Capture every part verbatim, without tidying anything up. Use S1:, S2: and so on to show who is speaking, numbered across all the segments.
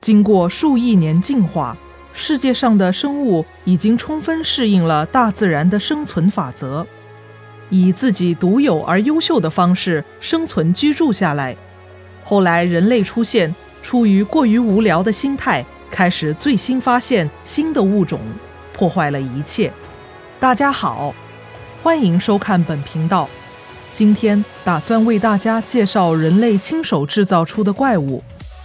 S1: 经过数亿年进化，世界上的生物已经充分适应了大自然的生存法则，以自己独有而优秀的方式生存居住下来。后来人类出现，出于过于无聊的心态，开始最新发现新的物种，破坏了一切。大家好，欢迎收看本频道。今天打算为大家介绍人类亲手制造出的怪物。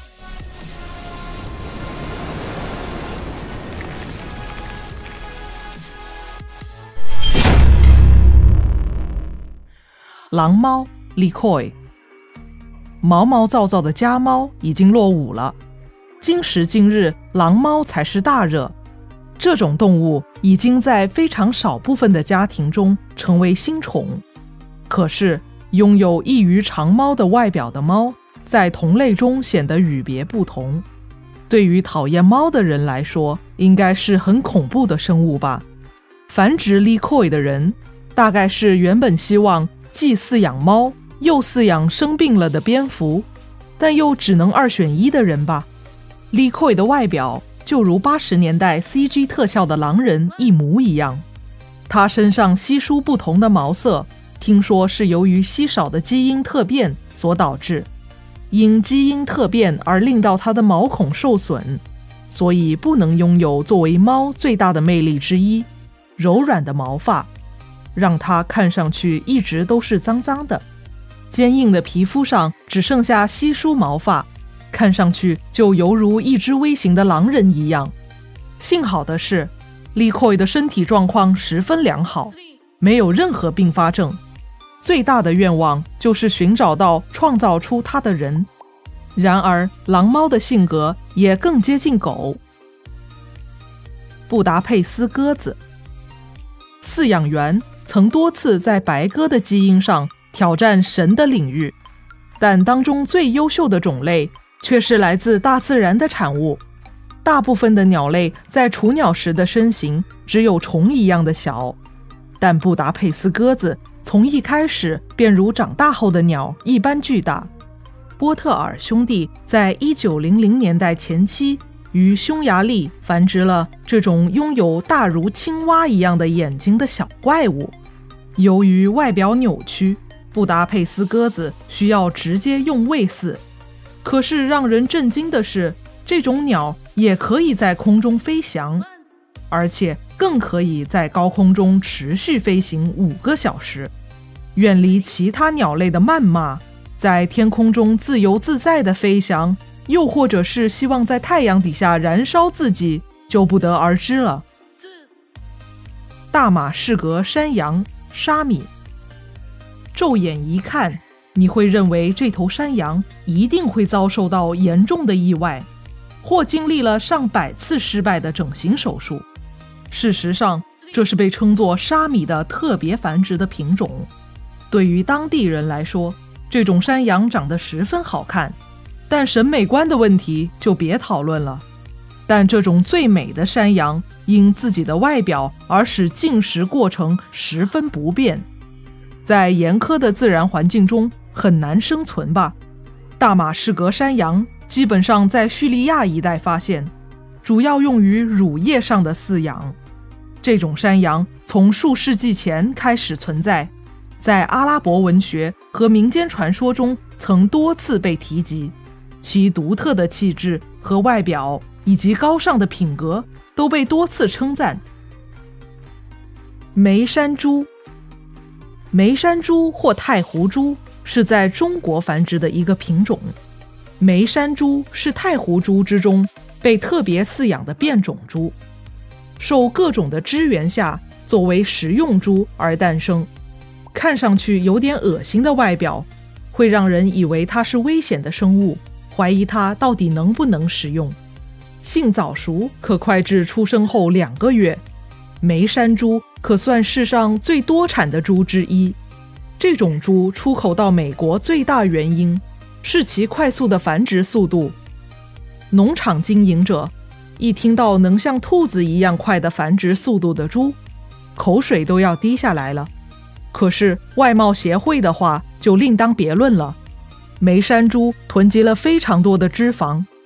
S1: 狼猫 Likoi。 毛毛躁躁的家猫已经落伍了，今时今日狼猫才是大热。这种动物已经在非常少部分的家庭中成为新宠。可是拥有异于常猫的外表的猫，在同类中显得与别不同。对于讨厌猫的人来说，应该是很恐怖的生物吧。繁殖 Likoi 的人，大概是原本希望既饲养猫又饲养生病了的蝙蝠，但又只能二选一的人吧。Likoi 的外表就如八十年代 C G 特效的狼人一模一样，他身上稀疏不同的毛色，听说是由于稀少的基因特变所导致，因基因特变而令到他的毛孔受损，所以不能拥有作为猫最大的魅力之一——柔软的毛发，让它看上去一直都是脏脏的。坚硬的皮肤上只剩下稀疏毛发，看上去就犹如一只微型的狼人一样。幸好的是 Likoi 的身体状况十分良好，没有任何并发症。最大的愿望就是寻找到创造出它的人。然而狼猫的性格也更接近狗。布达佩斯鸽子。饲养员曾多次在白鸽的基因上挑战神的领域，但当中最优秀的种类却是来自大自然的产物。大部分的鸟类在雏鸟时的身形只有虫一样的小，但布达佩斯鸽子从一开始便如长大后的鸟一般巨大。波特尔兄弟在一九零零年代前期于匈牙利繁殖了这种拥有大如青蛙一样的眼睛的小怪物。由于外表扭曲，布达佩斯鸽子需要直接用喂饲。可是让人震惊的是，这种鸟也可以在空中飞翔，而且更可以在高空中持续飞行五个小时，远离其他鸟类的谩骂，在天空中自由自在地飞翔，又或者是希望在太阳底下燃烧自己，就不得而知了。大马士革山羊沙米。骤眼一看，你会认为这头山羊一定会遭受到严重的意外，或经历了上百次失败的整形手术。事实上，这是被称作沙米的特别繁殖的品种。对于当地人来说，这种山羊长得十分好看，但审美观的问题就别讨论了。但这种最美的山羊因自己的外表而使进食过程十分不便，在严苛的自然环境中很难生存吧。大马士革山羊基本上在叙利亚一带发现，主要用于乳业上的饲养。这种山羊从数世纪前开始存在，在阿拉伯文学和民间传说中曾多次被提及，其独特的气质和外表以及高尚的品格都被多次称赞。梅山猪。梅山猪或太湖猪是在中国繁殖的一个品种。梅山猪是太湖猪之中被特别饲养的变种猪，受各种的支援下作为食用猪而诞生。看上去有点恶心的外表，会让人以为它是危险的生物，怀疑它到底能不能食用。性早熟，可快至出生后两个月。梅山猪可算世上最多产的猪之一。这种猪出口到美国最大原因是其快速的繁殖速度。农场经营者一听到能像兔子一样快的繁殖速度的猪，口水都要滴下来了。可是外贸协会的话就另当别论了。梅山猪囤积了非常多的脂肪，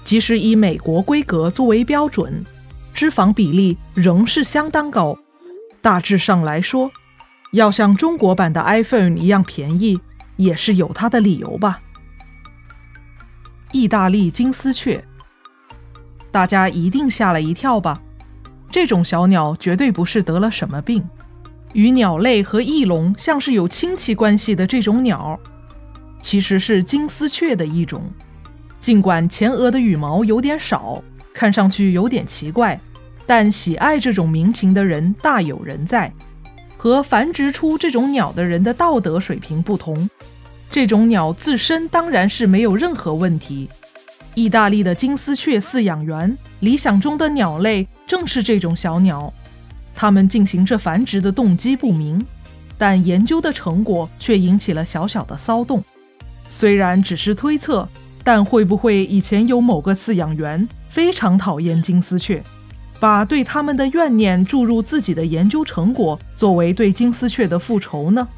S1: 即使以美国规格作为标准，脂肪比例仍是相当高。大致上来说，要像中国版的 iPhone 一样便宜，也是有它的理由吧。意大利金丝雀，大家一定吓了一跳吧？这种小鸟绝对不是得了什么病。与鸟类和翼龙像是有亲戚关系的这种鸟，其实是金丝雀的一种。尽管前额的羽毛有点少，看上去有点奇怪，但喜爱这种鸣禽的人大有人在。和繁殖出这种鸟的人的道德水平不同，这种鸟自身当然是没有任何问题。意大利的金丝雀饲养员理想中的鸟类正是这种小鸟，他们进行这繁殖的动机不明，但研究的成果却引起了小小的骚动。虽然只是推测，但会不会以前有某个饲养员非常讨厌金丝雀，把对他们的怨念注入自己的研究成果，作为对金丝雀的复仇呢？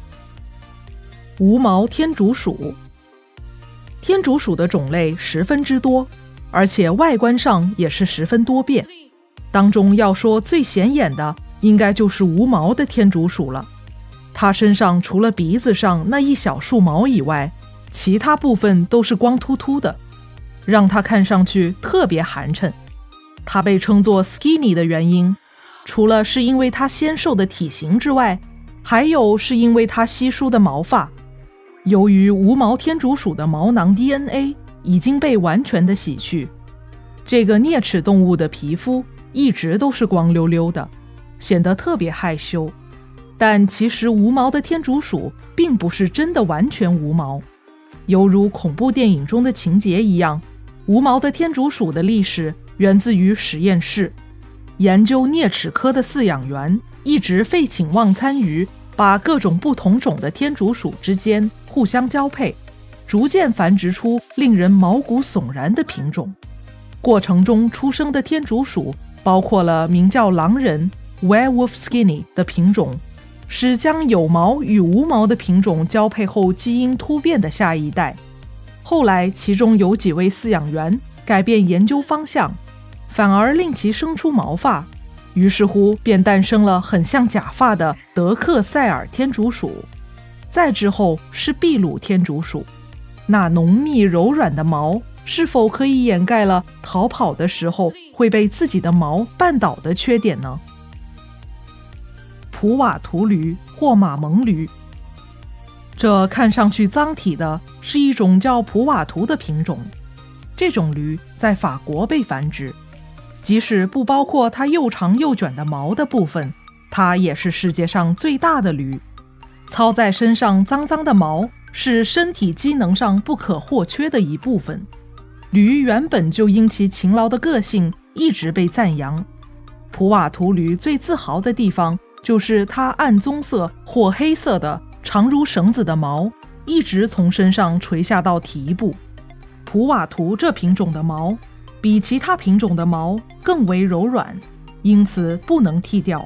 S1: 无毛天竺鼠。天竺鼠的种类十分之多，而且外观上也是十分多变。当中要说最显眼的，应该就是无毛的天竺鼠了。它身上除了鼻子上那一小束毛以外，其他部分都是光秃秃的，让它看上去特别寒碜。它被称作 skinny 的原因，除了是因为它纤瘦的体型之外，还有是因为它稀疏的毛发。由于无毛天竺鼠的毛囊 D N A 已经被完全的洗去，这个啮齿动物的皮肤一直都是光溜溜的，显得特别害羞。但其实无毛的天竺鼠并不是真的完全无毛，犹如恐怖电影中的情节一样，无毛的天竺鼠的历史源自于实验室。研究啮齿科的饲养员一直废寝忘餐于把各种不同种的天竺鼠之间互相交配，逐渐繁殖出令人毛骨悚然的品种。过程中出生的天竺鼠包括了名叫狼人 Werewolf Skinny 的品种，是将有毛与无毛的品种交配后基因突变的下一代。后来其中有几位饲养员改变研究方向，反而令其生出毛发，于是乎便诞生了很像假发的德克塞尔天竺鼠。再之后是秘鲁天竺鼠，那浓密柔软的毛是否可以掩盖了逃跑的时候会被自己的毛绊倒的缺点呢？普瓦图驴或马蒙驴，这看上去脏体的是一种叫普瓦图的品种。这种驴在法国被繁殖，即使不包括它又长又卷的毛的部分，它也是世界上最大的驴。操在身上脏脏的毛是身体机能上不可或缺的一部分。驴原本就因其勤劳的个性一直被赞扬。普瓦图驴最自豪的地方就是它暗棕色或黑色的长如绳子的毛一直从身上垂下到蹄部。普瓦图这品种的毛比其他品种的毛更为柔软，因此不能剃掉。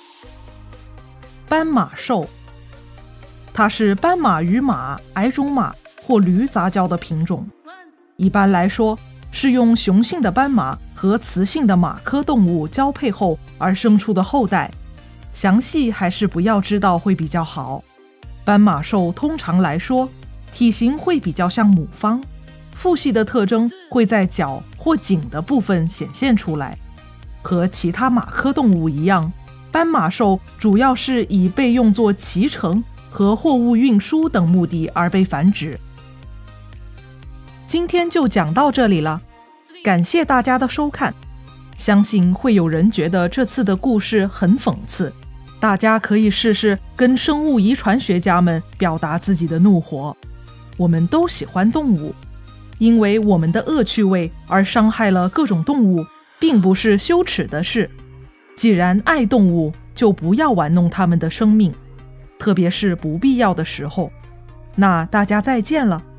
S1: 斑马兽，它是斑马与马、矮种马或驴杂交的品种。一般来说，是用雄性的斑马和雌性的马科动物交配后而生出的后代。详细还是不要知道会比较好。斑马兽通常来说，体型会比较像母方，父系的特征会在脚或颈的部分显现出来。和其他马科动物一样，斑马兽主要是以被用作骑乘和货物运输等目的而被繁殖。今天就讲到这里了，感谢大家的收看。相信会有人觉得这次的故事很讽刺，大家可以试试跟生物遗传学家们表达自己的怒火。我们都喜欢动物，因为我们的恶趣味而伤害了各种动物，并不是羞耻的事。既然爱动物，就不要玩弄它们的生命，特别是不必要的时候。那大家再见了。